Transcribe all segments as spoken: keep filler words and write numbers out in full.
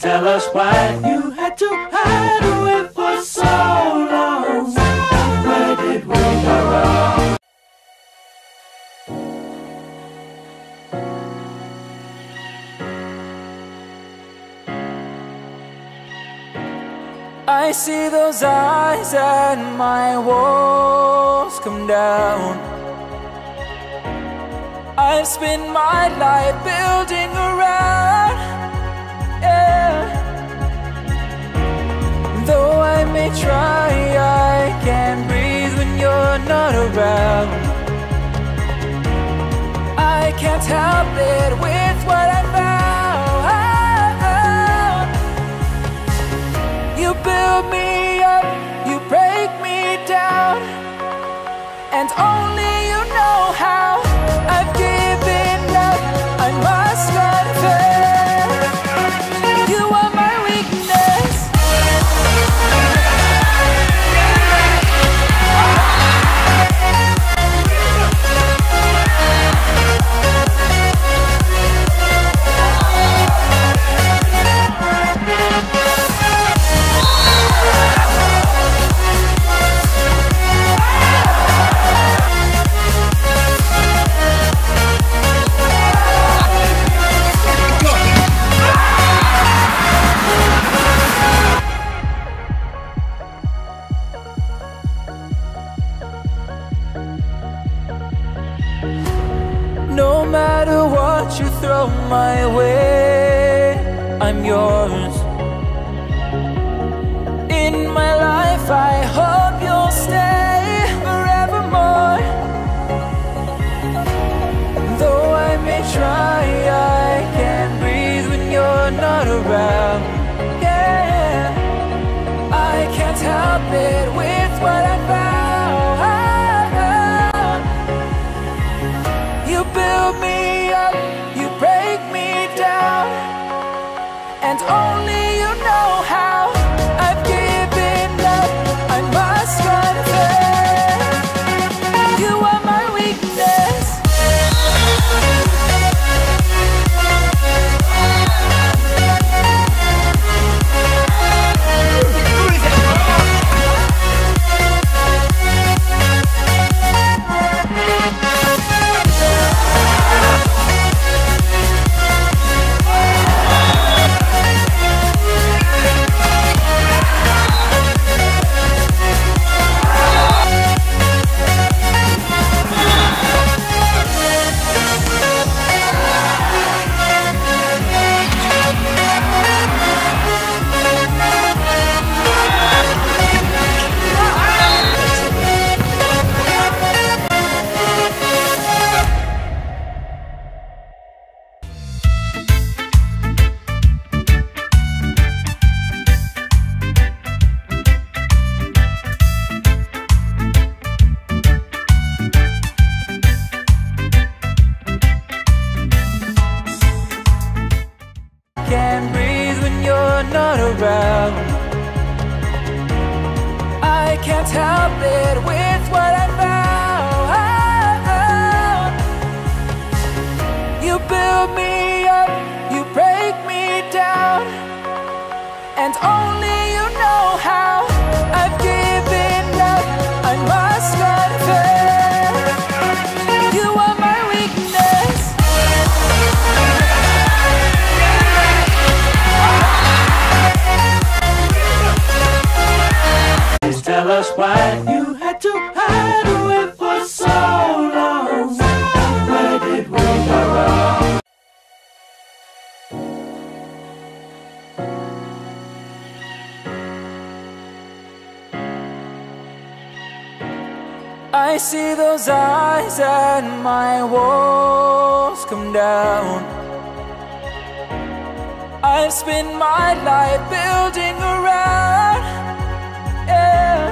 tell us why you had to hide away for so long. Where did we go wrong? I see those eyes and my walls come down. I've spent my life building around, yeah. Though I may try, I can't breathe when you're not around. I can't help it with what I found. You build me up, you break me down, and only you know how. I've given up, I must confess. You are my weakness. No matter what you throw my way, I'm yours. In my life, I hope you'll stay forevermore. Though I may try, I can't breathe when you're not around. Yeah, I can't help it with what I found. You build me up, you break me down, and only you know how. I've given up, I must confess. You are my weakness. Can't breathe when you're not around. I can't help it with what I found. You build me up, you break me down, and only you know how. I've given up, I must confess. You are my weakness. Tell us why you had to hide away for so long. Where did we go wrong? I see those eyes and my walls come down. I've spent my life building around, yeah.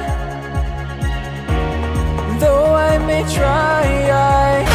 Though I may try, I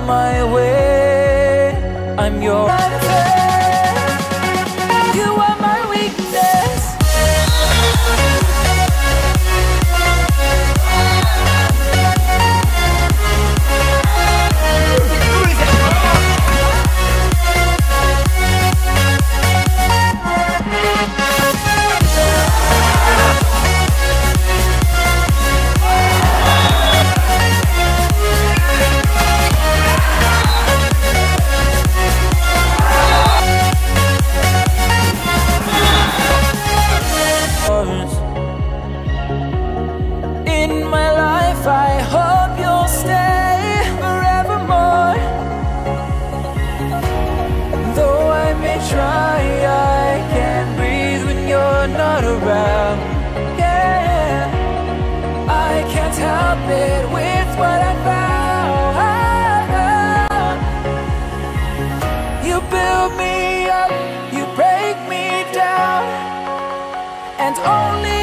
my way. I'm your you are my weakness. In my life, I hope you'll stay forevermore. Though I may try, I can't breathe when you're not around. Yeah, I can't help it with what I found. You build me up, you break me down, and only